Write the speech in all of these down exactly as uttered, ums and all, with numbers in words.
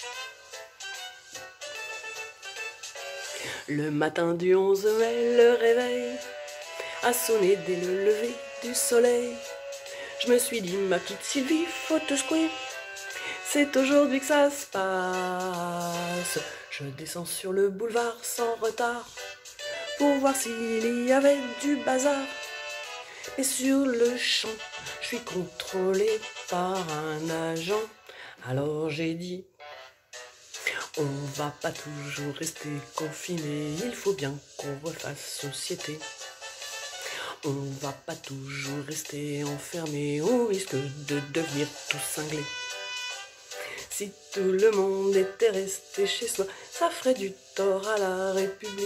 Le matin du onze mai, le réveil a sonné dès le lever du soleil. Je me suis dit, ma petite Sylvie, faut te secouer. C'est aujourd'hui que ça se passe. Je descends sur le boulevard sans retard pour voir s'il y avait du bazar. Et sur le champ, je suis contrôlé par un agent. Alors j'ai dit, on va pas toujours rester confiné, il faut bien qu'on refasse société. On va pas toujours rester enfermé, on risque de devenir tout cinglé. Si tout le monde était resté chez soi, ça ferait du tort à la République.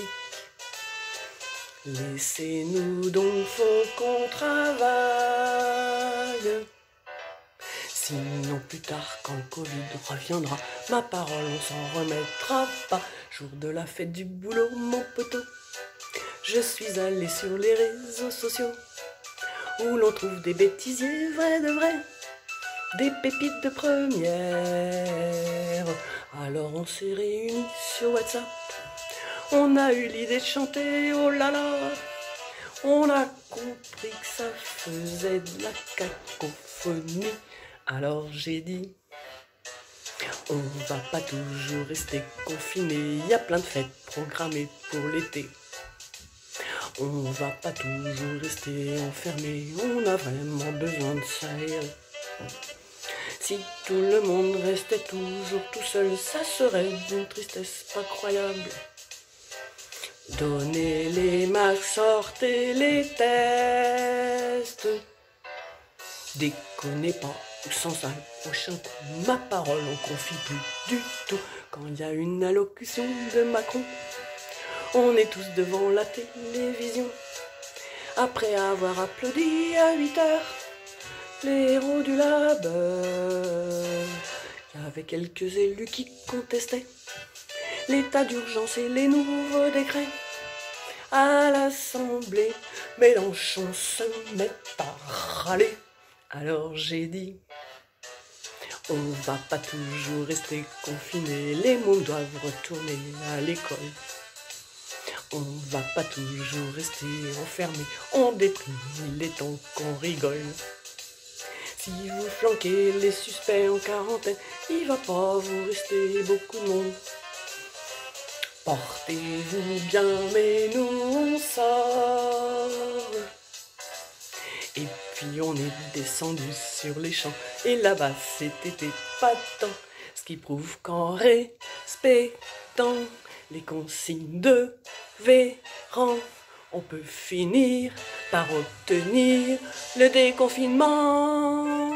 Laissez-nous donc, faut qu'on travaille. Sinon plus tard, quand le Covid reviendra, ma parole on s'en remettra pas. Jour de la fête du boulot, mon poteau, je suis allé sur les réseaux sociaux où l'on trouve des bêtisiers vrais de vrais, des pépites de première. Alors on s'est réunis sur WhatsApp, on a eu l'idée de chanter, oh là là. On a compris que ça faisait de la cacophonie. Alors j'ai dit, on va pas toujours rester confiné, il y a plein de fêtes programmées pour l'été. On va pas toujours rester enfermé, on a vraiment besoin de s'aérer. Si tout le monde restait toujours tout seul, ça serait d'une tristesse pas croyable. Donnez les masques, sortez les tests. Déconnez pas, ou sans ça, le prochain coup, ma parole on confie plus du tout. Quand il y a une allocution de Macron, on est tous devant la télévision. Après avoir applaudi à huit heures, les héros du labeur, il y avait quelques élus qui contestaient l'état d'urgence et les nouveaux décrets. À l'Assemblée, Mélenchon se met à râler. Alors j'ai dit, on va pas toujours rester confiné, les mômes doivent retourner à l'école. On va pas toujours rester enfermé, on déprime, il est temps qu'on rigole. Si vous flanquez les suspects en quarantaine, il va pas vous rester beaucoup de monde. Portez-vous bien, mais nous on sort. Et puis on est descendu sur les champs, et là-bas c'était épatant, ce qui prouve qu'en respectant les consignes de Véran, on peut finir par obtenir le déconfinement.